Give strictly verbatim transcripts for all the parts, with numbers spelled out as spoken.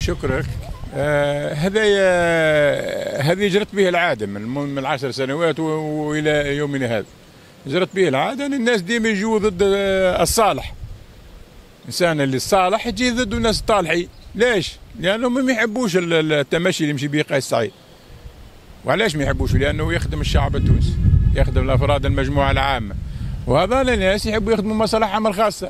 شكرا. آه هذا هذه جرت به العاده من من العشر سنوات والى يومنا هذا. جرت به العاده ان الناس ديما يجوا ضد الصالح. الانسان اللي الصالح يجي ضد الناس الطالحين. ليش؟ لانهم ما يحبوش التمشي اللي يمشي به قيس سعيد. وعلاش ما يحبوش؟ لانه يخدم الشعب التونسي، يخدم الافراد المجموعه العامه، وهذا الناس يحبوا يخدموا مصالحهم الخاصه.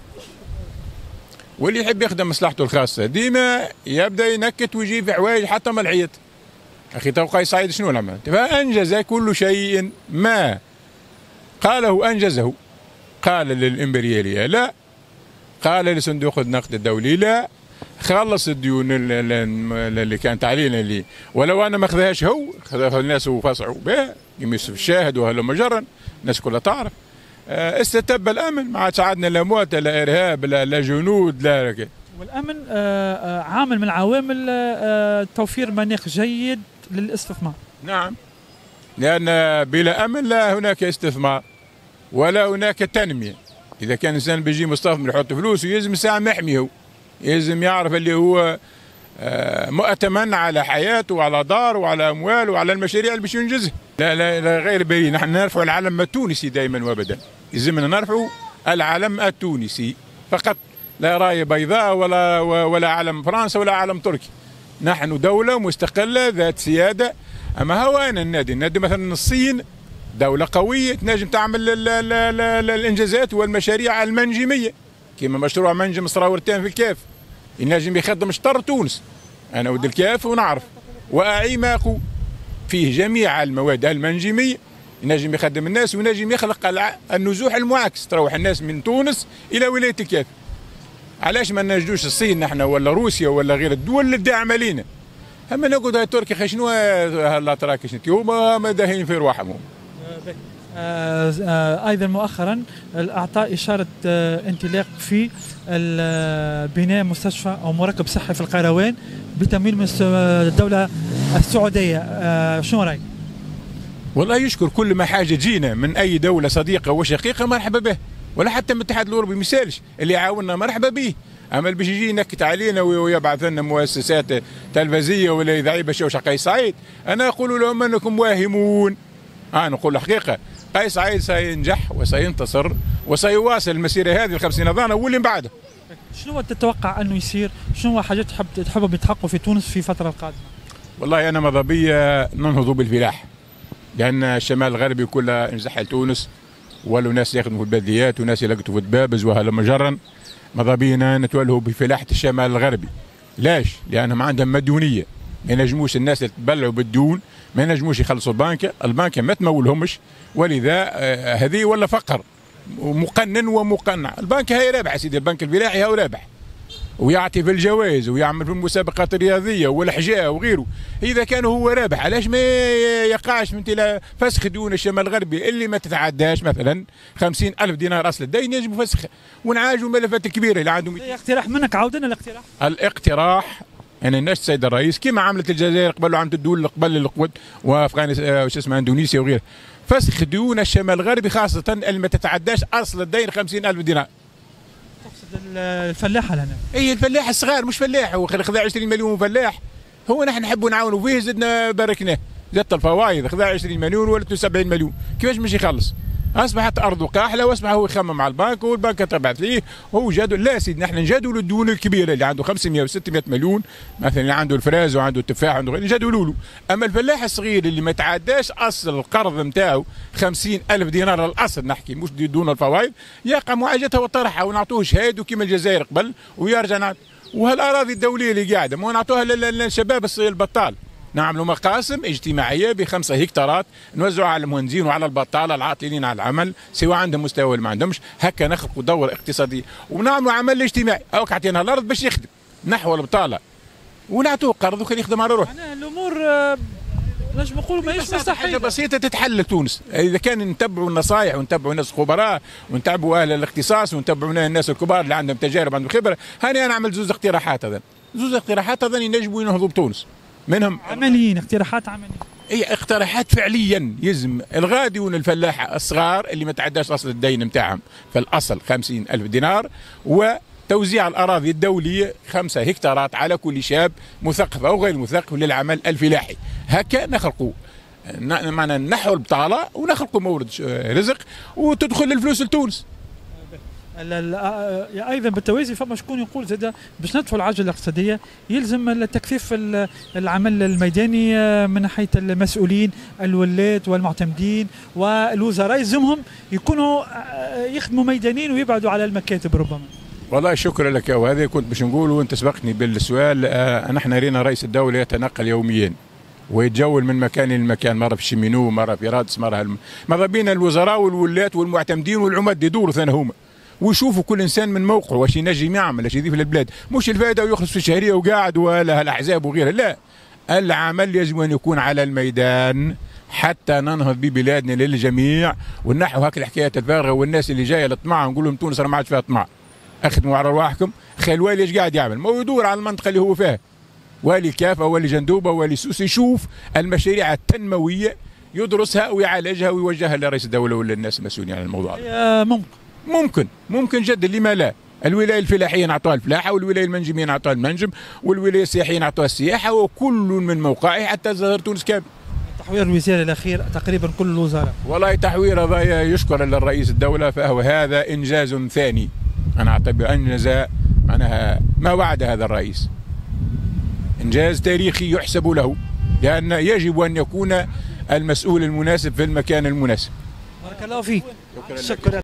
واللي يحب يخدم مصلحته الخاصه ديما يبدا ينكت ويجي في حوايج حتى من العيط. اخي تو قيس سعيد شنو العمل؟ فانجز كل شيء ما قاله انجزه. قال للامبرياليه لا، قال لصندوق النقد الدولي لا، خلص الديون اللي كانت علينا اللي ولو انا ما اخذهاش هو، خذها الناس وفصعوا بها كما يوسف الشاهد وهلم جرا، الناس كلها تعرف. استتب الامن، ما عادش عندنا لا موت لا ارهاب لا, لا جنود لا ركي. والامن عامل من عوامل توفير مناخ جيد للاستثمار. نعم، لان بلا امن لا هناك استثمار ولا هناك تنميه. اذا كان الانسان بيجي مستثمر يحط فلوسه يلزم ساعه محميه، يلزم يعرف اللي هو مؤتمن على حياته وعلى داره وعلى امواله وعلى المشاريع اللي باش ينجزها. لا لا لا غير بريء، نحن نرفع العلم التونسي دائما وابدا، يلزمنا نرفع العلم التونسي فقط، لا رايه بيضاء ولا ولا علم فرنسا ولا علم تركي. نحن دوله مستقله ذات سياده. اما هو انا النادي النادي مثلا الصين دوله قويه تنجم تعمل ال ال ال ال الانجازات والمشاريع المنجميه كما مشروع منجم صراورتين في الكاف، ينجم يخدم شطر تونس. انا ود الكاف ونعرف واعي ما اقول فيه جميع المواد المنجميه، ينجم يخدم الناس وينجم يخلق النزوح المعاكس، تروح الناس من تونس الى ولايه الكاف. علاش ما نجدوش الصين نحن ولا روسيا ولا غير الدول اللي داعمه لينا؟ اما نقعد هاي تركيا خي شنو الاتراك شنو هما داهين في رواحهم. آه آه ايضا مؤخرا اعطى اشاره آه انطلاق في بناء مستشفى او مركب صحي في القيروان بتمويل من الدوله السعوديه. آه شنو رايك؟ والله يشكر كل ما حاجه جينا من اي دوله صديقه وشقيقه مرحبا به، ولا حتى من الاتحاد الاوروبي مثالش اللي يعاوننا مرحبا به. اما اللي باش يجي ينكت علينا ويبعث لنا مؤسسات تلفزيه ولا اذاعيه باش يوشع قيس سعيد، انا اقول لهم انكم واهمون. انا نقول الحقيقه قيس سعيد سينجح وسينتصر وسيواصل المسيره هذه الخمسين ضانه واللي من بعدها. شنو تتوقع انه يصير؟ شنو حاجات تحب تحبوا يتحققوا في تونس في الفتره القادمه؟ والله انا ماذا بيا ننهضوا بالفلاح، لان الشمال الغربي كله انزح لتونس، ولو ناس يخدموا في البلديات وناس يلقطوا في الدبابز وهلم جرا. ماذا بينا نتولهوا بفلاحه الشمال الغربي. لاش؟ لانهم عندهم مديونيه، ما ينجموش الناس اللي تبلعوا بالديون، ما ينجموش يخلصوا البنك، البنك ما تمولهمش، ولذا آه هذه ولا فقر مقنن ومقنع. البنك هاي رابح سيدي، البنك الفلاحي هاو رابح ويعطي في الجوائز ويعمل في المسابقات الرياضيه والاحجاء وغيره. اذا كان هو رابح علاش ما يقعش من تلا فسخ ديون الشمال الغربي اللي ما تتعداش مثلا خمسين ألف دينار اصل الدين، يجب فسخها ونعالجوا الملفات الكبيره اللي عندهم. اقتراح منك عاودنا الاقتراح. الاقتراح ان يعني الناس السيد الرئيس كما عملت الجزائر قبل وعملت الدول اللي قبل القوات وافغانستان وش اسمها اندونيسيا وغيرها، فسخ ديون الشمال الغربي خاصه اللي ما تتعداش اصل الدين خمسين ألف دينار. تقصد الفلاحه لنا؟ اي الفلاح الصغار مش فلاح، هو خذا عشرين مليون فلاح، هو نحن نحبوا نعاونوا فيه زدنا باركناه، زادت الفوائد خذا عشرين مليون ولدته سبعين مليون، كيفاش مش يخلص؟ اصبحت ارضه كاحله واصبح هو يخمم على البنك والبنك تبعث ليه هو جدول. لا سيدي نحن نجدولوا الديون الكبيره اللي عنده خمسمائة وستمائة مليون مثلا، اللي عنده الفراز وعنده التفاح وعنده غيره نجدولوا له. اما الفلاح الصغير اللي ما تعداش اصل القرض نتاعو خمسين ألف دينار الاصل نحكي مش دون الفوائد، يقع معالجتها وطرحها ونعطوه شهاده كما الجزائر قبل ويرجع نعطي. وهالاراضي الدوليه اللي قاعده ما نعطوها للشباب الصغير البطال، نعملوا مقاسم اجتماعيه بخمسة هكتارات نوزعوا على المهندسين وعلى البطاله العاطلين على العمل سواء عندهم مستوى ولا ما عندهمش، هكا نخلقوا دوره اقتصاديه ونعملوا عمل اجتماعي. او عطينا الارض باش يخدم نحو البطاله ونعطوه قرض وكان يخدم على روحه. معناها الامور نجم نقولوا ماهيش مستحيله، حاجه بسيطه تتحل تونس اذا كان نتبعوا النصائح ونتبعوا الناس الخبراء ونتبعوا اهل الاختصاص ونتبعوا الناس الكبار اللي عندهم تجارب عندهم خبره. هاني انا اعمل زوز اقتراحات، هذا زوز اقتراحات هذا ينجموا ينهضوا بتونس منهم عمليين، اقتراحات عمليه. اي اقتراحات فعليا يلزم الغاديون الفلاحه الصغار اللي ما تعداش اصل الدين نتاعهم في الاصل خمسين ألف دينار، و توزيع الأراضي الدولية خمسة هكتارات على كل شاب مثقف أو غير مثقف للعمل الفلاحي. هكا نخلقوا معنا نحو البطالة ونخلقوا مورد رزق وتدخل الفلوس لتونس. ايضا بالتوازي فما شكون يقول زاد باش ندفعوا العجله الاقتصاديه يلزم تكثيف العمل الميداني من ناحيه المسؤولين الولاة والمعتمدين والوزراء، يلزمهم يكونوا يخدموا ميدانيين ويبعدوا على المكاتب ربما. والله شكرا لك، وهذا كنت باش نقول وانت سبقتني بالسؤال. آه نحن رينا رئيس الدوله يتنقل يوميا ويتجول من مكان لمكان، مره في الشمينو، مره في رادس، مره الم... مره بين الوزراء والولاة والمعتمدين والعمد يدوروا ثاني هما ويشوفوا كل انسان من موقعه واش ينجم يعمل، واش يضيف للبلاد، مش الفائده ويخلص في الشهريه وقاعد ولا الاحزاب وغيرها، لا، العمل يجب ان يكون على الميدان حتى ننهض ببلادنا للجميع ونحو هاك الحكايات الفارغه والناس اللي جايه للطمع نقول لهم تونس راه ما عادش فيها طمع، اخدموا على رواحكم. خي الوالي ايش قاعد يعمل؟ ما هو يدور على المنطقه اللي هو فيها، والي كافه والي جندوبه والي سوس، يشوف المشاريع التنمويه يدرسها ويعالجها ويوجهها لرئيس الدوله ولا الناس المسؤولين عن الموضوع هذا. ممكن ممكن ممكن جدا، لما لا؟ الولايه الفلاحيه نعطوها الفلاحه، والولايه المنجميه نعطوها المنجم، والولايه السياحيه نعطوها السياحه، وكل من موقعه حتى تظهر تونس كامل. تحوير الوزير الاخير تقريبا كل الوزراء، والله تحوير هذا يشكر للرئيس الدوله، فهو هذا انجاز ثاني، انا اعتبر انجز معناها ما وعد هذا الرئيس، انجاز تاريخي يحسب له، لان يجب ان يكون المسؤول المناسب في المكان المناسب. بارك الله فيك. شكرا, شكرا.